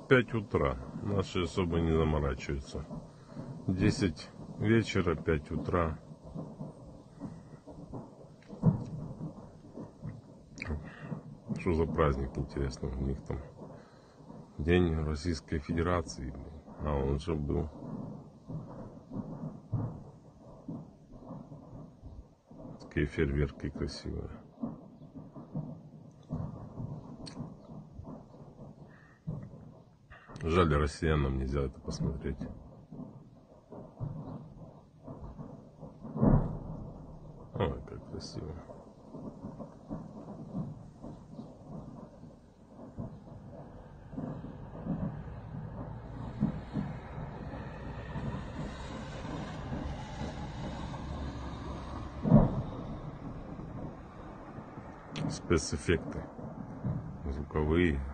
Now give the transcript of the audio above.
5 утра. Наши особо не заморачиваются. 10 вечера, 5 утра. Что за праздник, интересно, у них там? День Российской Федерации. А он же был. Такие фейерверки красивые. Жаль, россиянам нельзя это посмотреть. Ой, как красиво. Спецэффекты звуковые.